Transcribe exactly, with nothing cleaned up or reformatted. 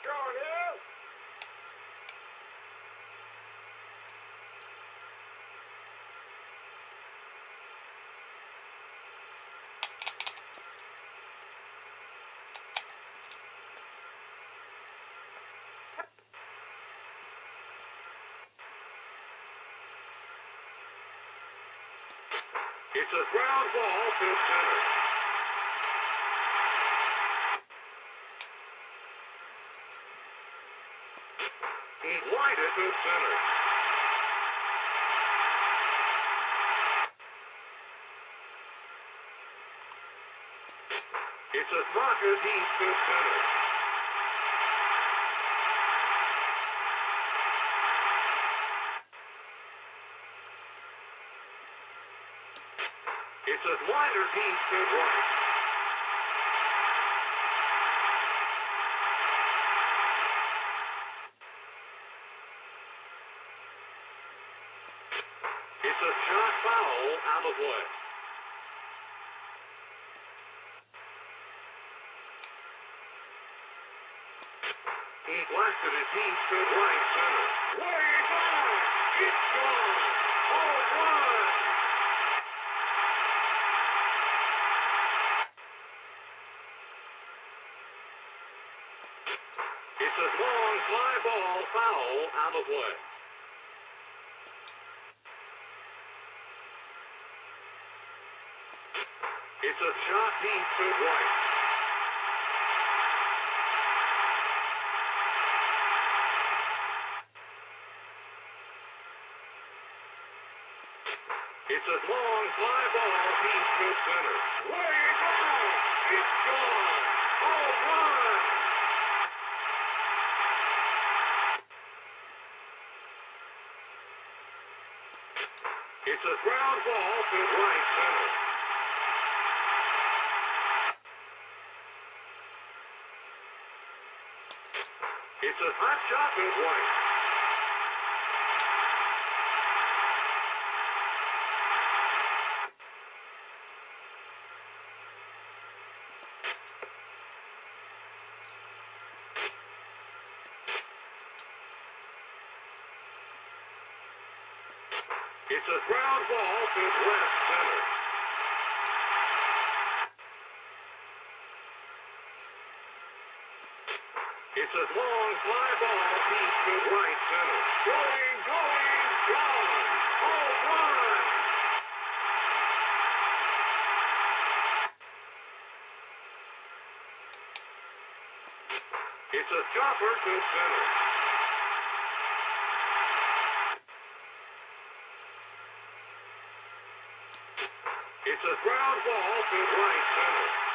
Going in. It's a ground ball to center. He's wide to center. It's a rocket heat to center. It's a wider heat to right. It's a shot foul out of play. He blasted his heat to right center. Way back! It's gone! Home run! It's a long fly ball foul out of play. It's a shot deep to right. It's a long fly ball deep to center. Way back! It's gone! Home run! It's a ground ball to right center. It's a hot shot to right. It's a ground ball to left center. It's a long fly ball deep to right center. Going, going, gone! Home run! It's a chopper to center. It's a ground ball to right center.